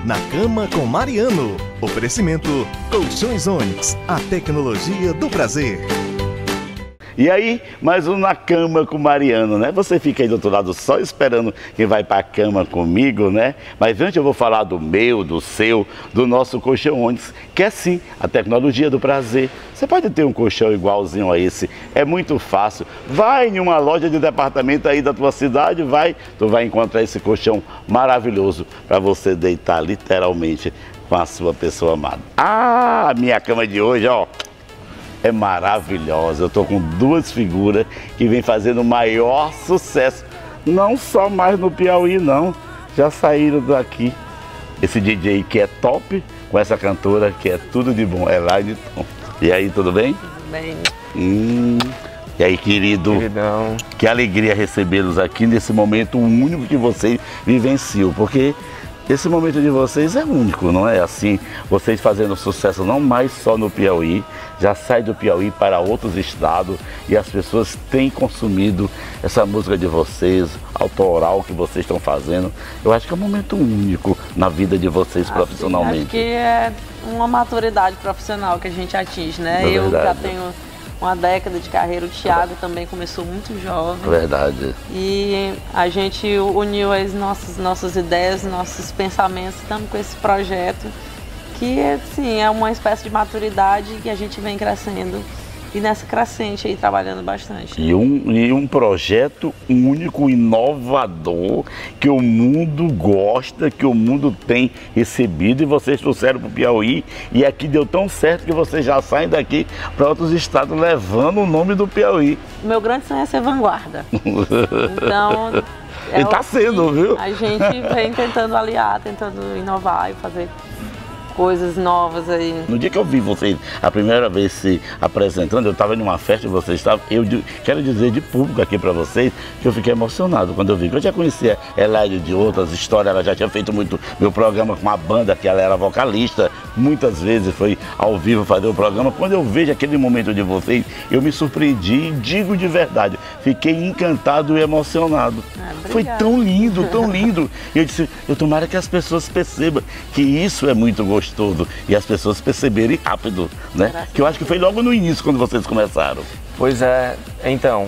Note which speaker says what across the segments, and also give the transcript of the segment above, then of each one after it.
Speaker 1: Na Cama com Mariano. Oferecimento Colchões Onix, a tecnologia do prazer.
Speaker 2: E aí, mais um Na Cama com Mariano, né? Você fica aí do outro lado só esperando quem vai pra cama comigo, né? Mas antes eu vou falar do meu, do seu, do nosso Colchão Onix, que é sim a tecnologia do prazer. Você pode ter um colchão igualzinho a esse, é muito fácil. Vai em uma loja de departamento aí da tua cidade, tu vai encontrar esse colchão maravilhoso para você deitar literalmente com a sua pessoa amada. Ah, a minha cama de hoje, ó, é maravilhosa. Eu tô com duas figuras que vem fazendo o maior sucesso, não só mais no Piauí não, já saíram daqui. Esse DJ que é top, com essa cantora que é tudo de bom, Elaine Tom. E aí, tudo bem?
Speaker 3: Tudo bem.
Speaker 2: E aí, queridão, que alegria recebê-los aqui nesse momento único que vocês vivenciam, porque esse momento de vocês é único, não é assim? Vocês fazendo sucesso não mais só no Piauí, já sai do Piauí para outros estados e as pessoas têm consumido essa música de vocês, autoral que vocês estão fazendo. Eu acho que é um momento único na vida de vocês profissionalmente.
Speaker 3: Acho que é uma maturidade profissional que a gente atinge, né?
Speaker 2: É
Speaker 3: eu
Speaker 2: verdade.
Speaker 3: já tenho uma década de carreira, o Thiago também começou muito jovem.
Speaker 2: Verdade.
Speaker 3: E a gente uniu as nossas ideias, nossos pensamentos, estamos com esse projeto que, assim, é uma espécie de maturidade que a gente vem crescendo e nessa crescente aí, trabalhando bastante.
Speaker 2: E um projeto único, inovador, que o mundo gosta, que o mundo tem recebido, e vocês trouxeram para o Piauí, e aqui deu tão certo que vocês já saem daqui para outros estados levando o nome do Piauí.
Speaker 3: O meu grande sonho é ser vanguarda. Então,
Speaker 2: e está sendo, viu?
Speaker 3: A gente vem tentando aliar, tentando inovar e fazer coisas novas aí.
Speaker 2: No dia que eu vi vocês a primeira vez se apresentando, eu estava em uma festa e vocês estavam, quero dizer de público aqui para vocês, que eu fiquei emocionado quando eu vi, que eu já conhecia Elaine de outras histórias, ela já tinha feito muito meu programa com uma banda, que ela era vocalista, muitas vezes foi ao vivo fazer o programa. Quando eu vejo aquele momento de vocês, eu me surpreendi e digo de verdade, fiquei encantado e emocionado. Foi tão lindo, tão lindo. E eu disse, eu tomara que as pessoas percebam que isso é muito gostoso e as pessoas perceberem rápido, né? Que eu acho que foi logo no início quando vocês começaram.
Speaker 4: Pois é, então,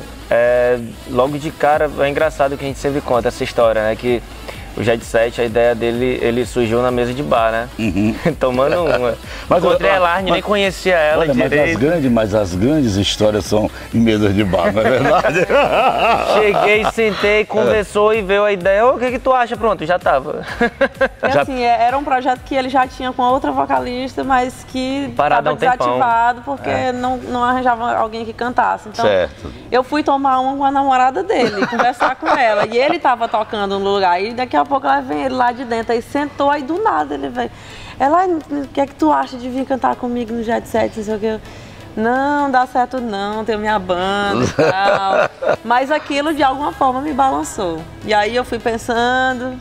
Speaker 4: logo de cara é engraçado que a gente sempre conta essa história, né? Que o Jet Set, a ideia dele, ele surgiu na mesa de bar, né? Tomando uma. Encontrei a Elaine, nem conhecia ela direito.
Speaker 2: Mas as grandes histórias são em mesas de bar, não é verdade?
Speaker 4: Cheguei, sentei, conversou e veio a ideia. O que tu acha? Pronto, já tava.
Speaker 3: E assim, era um projeto que ele já tinha com outra vocalista, mas que estava desativado porque não arranjava alguém que cantasse. Então, eu fui tomar uma com a namorada dele, conversar com ela. E ele estava tocando no lugar. E daqui a pouco ela vem ele lá de dentro, aí sentou, aí do nada ele veio. Ela, o que é que tu acha de vir cantar comigo no Jet Set, não sei o que. Não, dá certo não, tenho minha banda e tal. Mas aquilo de alguma forma me balançou. E aí eu fui pensando,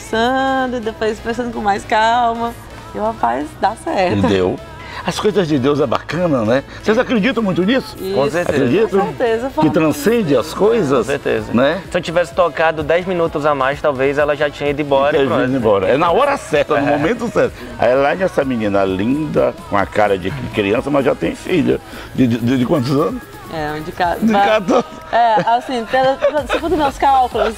Speaker 3: e depois pensando com mais calma. E o rapaz, dá certo.
Speaker 2: Deu. As coisas de Deus é bacana, né? Vocês acreditam muito nisso?
Speaker 3: Isso.
Speaker 4: Com certeza.
Speaker 2: Acreditam?
Speaker 3: Com certeza.
Speaker 2: Que transcende as coisas?
Speaker 4: Com certeza.
Speaker 2: Né?
Speaker 4: Se eu tivesse tocado 10 minutos a mais, talvez ela já tinha ido embora.
Speaker 2: É na hora certa, no momento certo. A Elaine é essa menina linda, com a cara de criança, mas já tem filha. De quantos anos?
Speaker 3: De 14. Assim, segundo meus cálculos,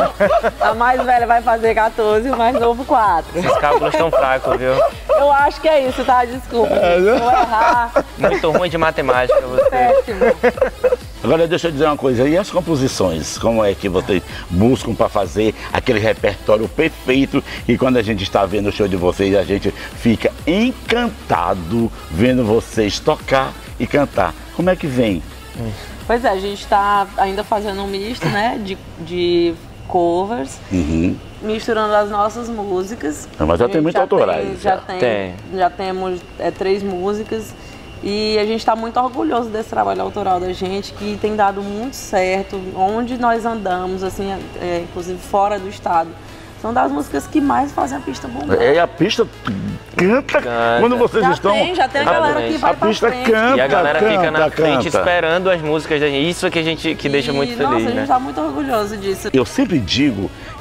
Speaker 3: a mais velha vai fazer 14 e o mais novo 4.
Speaker 4: Esses cálculos estão fracos, viu?
Speaker 3: Eu acho que é isso, tá? Desculpa, vou errar.
Speaker 4: Muito ruim de matemática você.
Speaker 3: Péssimo.
Speaker 2: Agora deixa eu dizer uma coisa, e as composições? Como é que vocês buscam para fazer aquele repertório perfeito e quando a gente está vendo o show de vocês, a gente fica encantado vendo vocês tocar e cantar. Como é que vem?
Speaker 3: Pois é, a gente está ainda fazendo um misto, né, de covers, misturando as nossas músicas.
Speaker 2: Mas já tem muito autorais.
Speaker 3: Já temos 3 músicas e a gente está muito orgulhoso desse trabalho autoral da gente, que tem dado muito certo, onde nós andamos, assim, inclusive fora do estado. São das músicas que mais fazem a pista bombar.
Speaker 2: A pista canta quando vocês estão...
Speaker 3: Já tem a galera que vai pra frente.
Speaker 4: E a galera fica na frente esperando as músicas da gente. Isso é que a gente deixa muito feliz,
Speaker 3: nossa, a gente tá muito orgulhoso disso.
Speaker 2: Eu sempre digo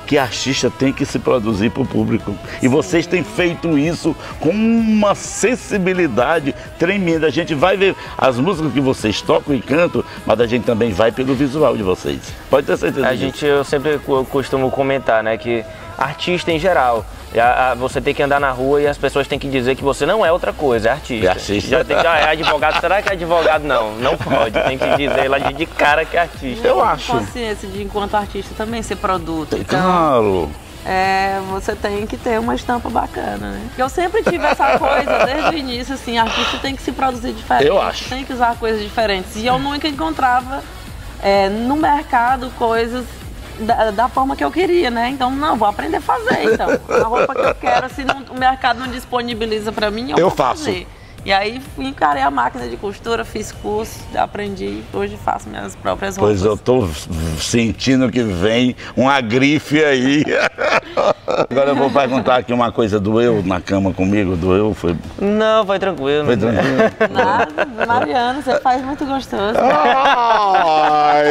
Speaker 2: que artista tem que se produzir para o público. E vocês têm feito isso com uma sensibilidade tremenda. A gente vai ver as músicas que vocês tocam e cantam, mas a gente também vai pelo visual de vocês. Pode ter certeza disso.
Speaker 4: Eu sempre costumo comentar, né, que artista em geral, você tem que andar na rua e as pessoas têm que dizer que você não é outra coisa, é artista.
Speaker 2: É artista.
Speaker 4: Já tem que, é advogado, será que é advogado? Não pode, tem que dizer lá de cara que é artista.
Speaker 2: Eu acho.
Speaker 3: Consciência de, enquanto artista, também ser produto. Então,
Speaker 2: claro.
Speaker 3: Você tem que ter uma estampa bacana, né? Eu sempre tive essa coisa, desde o início, assim, artista tem que se produzir diferente.
Speaker 2: Eu acho.
Speaker 3: Tem que usar coisas diferentes. E eu nunca encontrava no mercado coisas da forma que eu queria, né? Então, não, vou aprender a fazer, então. A roupa que eu quero, se o mercado não disponibiliza pra mim, eu vou fazer. E aí, encarei a máquina de costura, fiz curso, aprendi, hoje faço minhas próprias roupas.
Speaker 2: Pois eu tô sentindo que vem uma grife aí. Agora eu vou perguntar aqui uma coisa, doeu na cama comigo? Doeu? Foi...
Speaker 4: Não, foi tranquilo.
Speaker 2: Foi tranquilo?
Speaker 3: Nada, Mariano, você faz muito gostoso.
Speaker 2: Ai.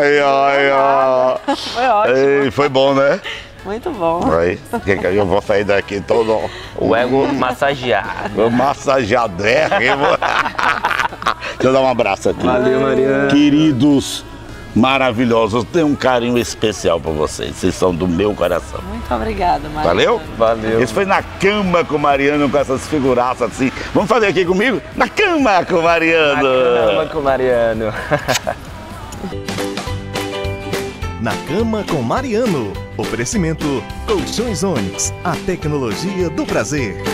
Speaker 3: Foi ótimo.
Speaker 2: Ei, foi bom, né?
Speaker 3: Muito bom.
Speaker 2: Aí, eu vou sair daqui todo...
Speaker 4: O ego massageado.
Speaker 2: Vou massagear dérrimo. Deixa eu dar um abraço aqui.
Speaker 4: Valeu, Mariana.
Speaker 2: Queridos, maravilhosos, eu tenho um carinho especial por vocês. Vocês são do meu coração.
Speaker 3: Muito obrigada, Mariana.
Speaker 2: Valeu?
Speaker 4: Valeu.
Speaker 2: Esse foi Na Cama com Mariano, com essas figuraças assim. Vamos fazer aqui comigo? Na Cama com Mariano.
Speaker 4: Na Cama com Mariano.
Speaker 1: Na Cama com Mariano. Oferecimento Colchões Onix, a tecnologia do prazer.